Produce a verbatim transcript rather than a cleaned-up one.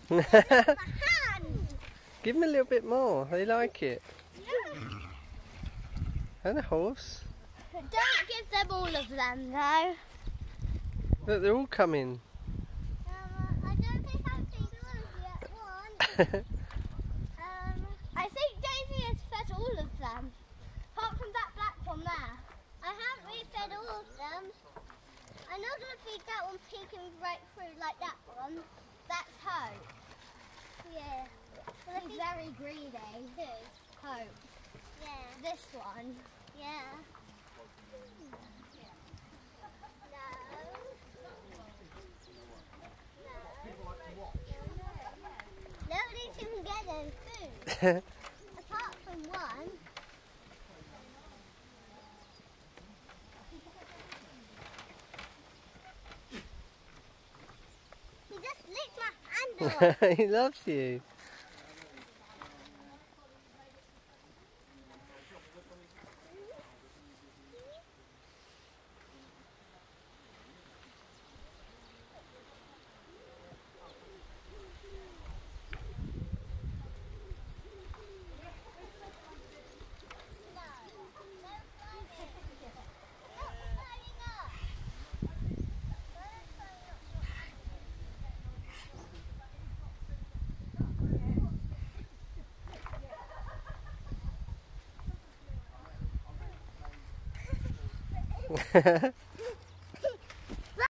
My hand. Give them a little bit more. They like it. Yeah. And a horse. Don't give them all of them though. Look, they're all coming. Um, I don't think I've seen all of you at once. um, I think Daisy has fed all of them. Apart from that black one there. I haven't really fed all of them. I'm not going to feed that one peeking right through like that one. That's Hope. Yeah. Well, he's very greedy. Who? Hope. Yeah. This one. Yeah. No. Nobody's even getting food. Apart from one. He just licked my hand off. He loves you.